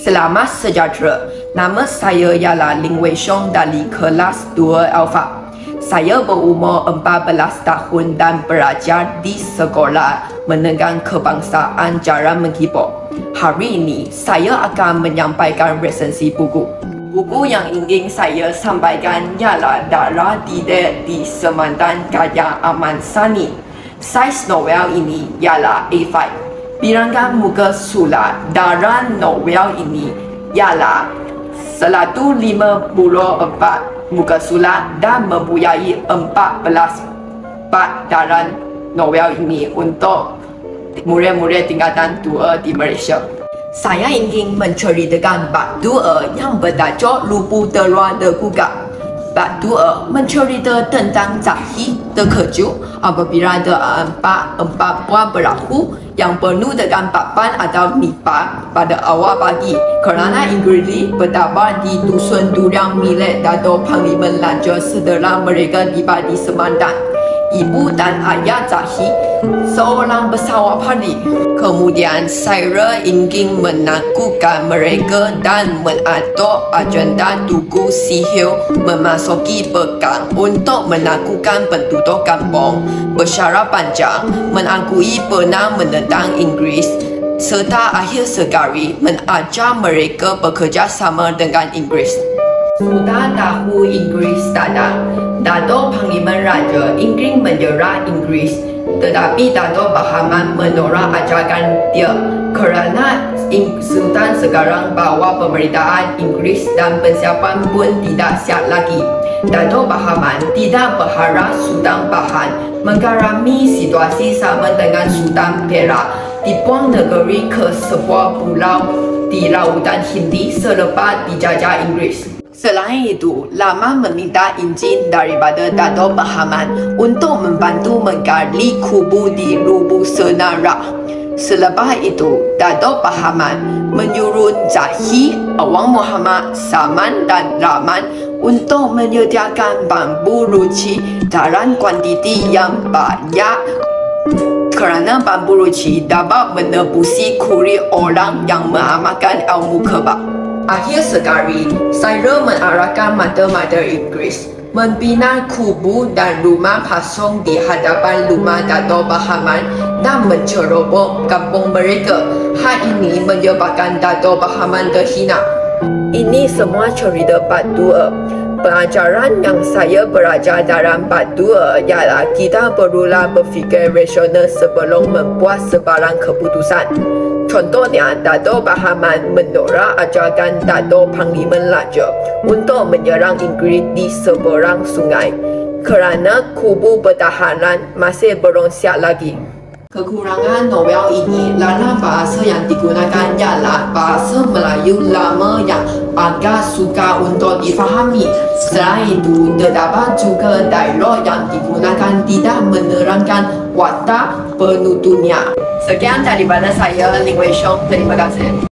Selamat sejahtera. Nama saya ialah Ling Wei Xiong dari kelas 2 Alpha. Saya berumur 14 tahun dan belajar di Sekolah Menengah Kebangsaan Jalan Mengkibor. Hari ini, saya akan menyampaikan resensi buku. Buku yang ingin saya sampaikan ialah Darah Tidak di Semandang Karya Ahmad Sani. Saiz novel ini ialah A5. Bilangan muka surat dalam novel ini ialah 154 muka surat dan mempunyai 14 part dalam novel ini untuk murid-murid tingkatan 2 di Malaysia. Saya ingin menceritakan bab 2 yang bertajuk Lubu Terluar Tergugah. Bab 2 mencerita tentang Zahid terkejut apabila ada empat buah perahu yang penuh dengan papan atau nipah pada awal pagi kerana Inggeris bertabar di dusun durian milik Dato' Panglima Raja setelah mereka tiba di Semandang. Ibu dan ayah Zahid seorang pesawat padi. Kemudian saya ingin menakutkan mereka dan mengatur agenda Tugu Sihir memasuki pekan untuk menakutkan penduduk kampung bersyarat panjang, mengakui pernah menentang Inggeris serta akhir sekali mengajar mereka bekerjasama dengan Inggeris. Sudah tahu Inggeris datang, Dato' Panglima Raja ingin menyerang Inggeris, tetapi Dato' Bahman menolak ajakan dia kerana Sultan sekarang bahawa pemerintahan Inggeris dan persiapan pun tidak siap lagi. Dato' Bahman tidak berharap Sultan Bahan mengalami situasi sama dengan Sultan Perak dibuang negeri ke sebuah pulau di Lautan Hindi selepas dijajah Inggeris. Selain itu, lama meminta izin daripada Dato' Bahman untuk membantu menggali kubur di Lubuk Senara. Selepas itu, Dato' Bahman menyuruh Zahid, Awang Muhammad, Saman dan Rahman untuk menyediakan bambu ruci dalam kuantiti yang banyak kerana bambu ruci dapat menebusi kulit orang yang mengamalkan ilmu kebal. Akhir sekali, saya mengarahkan mata-mata Inggeris membina kubur dan rumah pasung di hadapan rumah Dato' Bahman dan mencerobong kampung mereka. Hal ini menyebabkan Dato' Bahman terhina. Ini semua cerita bab 2. Pelajaran yang saya belajar dalam bab 2 ialah kita perlulah berfikir rasional sebelum membuat sebarang keputusan. Contohnya, Dato' Bahman menolak ajakan Dato' Panglima Raja untuk menyerang Inggeris di seberang sungai kerana kubu pertahanan masih belum siap lagi. Kekurangan novel ini dalam bahasa yang digunakan ialah bahasa Melayu lama yang agak sukar untuk difahami. Selain itu, terdapat juga dialog yang digunakan tidak menerangkan watak penutupnya. Sekian daripada saya, Ling Wei Xiong. Terima kasih.